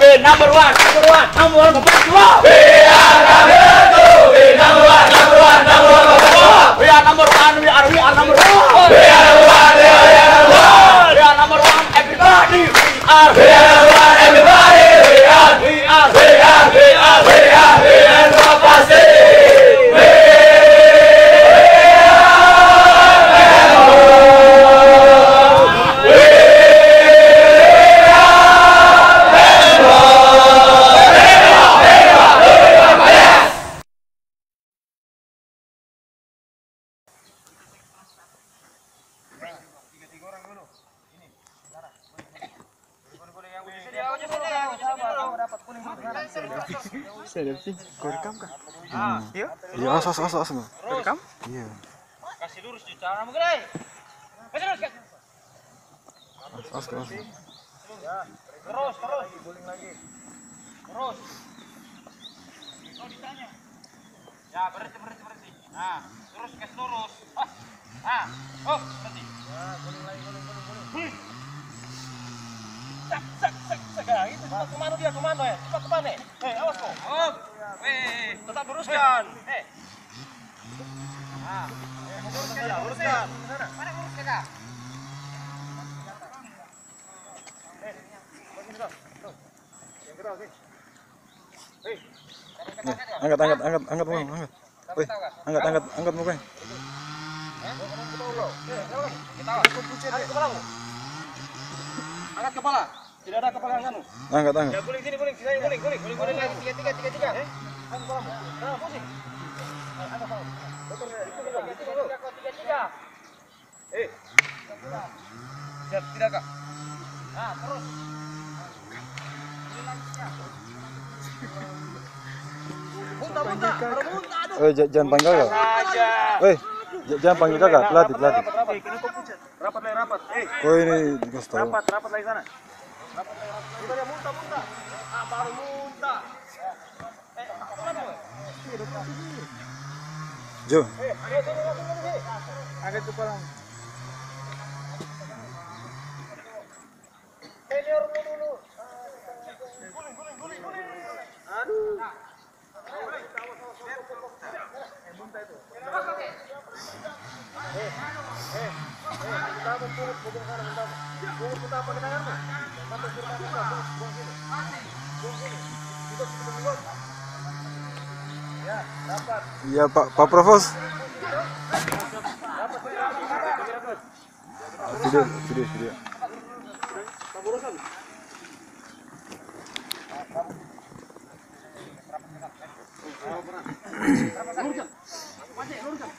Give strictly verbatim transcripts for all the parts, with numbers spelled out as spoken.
we number one, number one, number one, number one. We are coming to be number one, number one, number one, number one. We are number one, we are, we are number one. We are number one, we are number one. We are number one, everybody. We are, we are number one, everybody. We are, we are, we are, we are, we are, we are number pasti. Selfie, kau rekam kah? Ah, iya? Iya, as as as as. Rekam? Iya. Kasih lurus di cara mungkin, eh. Kasih lurus, kasih. As as as. Ya, terus, terus. Guling lagi. Terus. Kau ditanya. Ya, berhenti, berhenti, berhenti. Nah, terus kasih lurus. Ah, ah, oh, berhenti. Ya, guling lagi, guling, guling, guling. Sak, sak, sak, sak. Ya, itu cepat kemana dia, kemana ya? Cepat kemana? Hei, awas kok. Oh, weh, tetap luruskan. Hei. Nah, luruskan ya, luruskan. Mana luruskan kak? Hei, begini kok. Tuh, yang kedua sih. Hei. Angkat, angkat, angkat, angkat mau, angkat. Wih, angkat, angkat, angkat mau kan? Angkat kepalamu. Angkat kepala. Tidak ada kepala yang anu. Angkat, angkat. Ya guling sini, guling sini, guling, guling, guling, guling lagi. Tiga, tiga, tiga, tiga. Eh, angkat kepalamu. Nah, pusing. Angkat kepalamu. Betul, itu dulu, itu dulu. Tiga, tiga. Eh. Siap, tidak kak. Nah, terus. Muntah, muntah. Baru muntah, aduh. Eh, jangan panggil kau. Saja. Eh, jangan panggil kakak, pelatih, pelatih. Rapat, rapat. Eh, kenapa pucat? Rapat lagi, rapat. Eh. Kau ini dikasih tahu. Rapat, rapat lagi sana. Rapat lagi, rapat. Itu dia muntah, muntah. Ah, baru muntah. Eh, kemana gue? Jo. Eh, ayo sini, sini, sini. Angkat kepala. Senior dulu dulu. Guling, guling, guling, guling. Aduh. Eh, muntah itu. Eh, eh, eh, kita mau pungut bubung sana, muntah. Pungut kita pakai tanganmu. Sampai surga kita, buang sini. Buang sini. Kita sudah buang. Ya, dapat. Iya, Pak, Pak Provos. Dapat, dapat. Video, video, video. Pemburusan. Luruskan. Luruskan.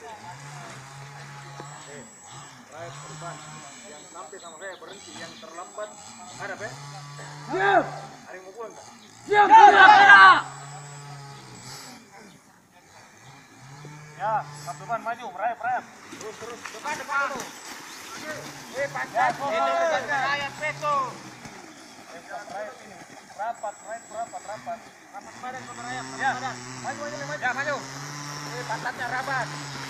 Right, depan. Yang sampai sama saya berhenti, yang terlambat ada apa? Siap. Ada yang mau pulang tak? Siap. Ya, satu depan maju, merayap, merayap. Terus, terus. Depan, depan. Eh, panjat. Itu merayap peso. Merayap ini. Rapat, merayap, rapat, rapat. Rapat badan, merayap. Ya, maju, maju, maju. Ya, maju. Eh, pantatnya rapat.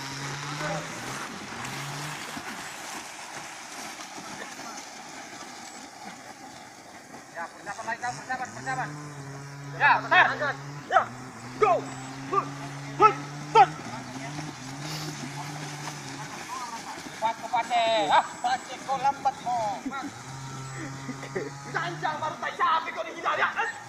Ya, persiapan lagi kamu, persiapan, persiapan. Ya, start. Ya, go. Hut, hut, hut. Cepat, cepat deh. Ah, pacek kau lambat mo. Jangan baru tak sampai kau di hidayah.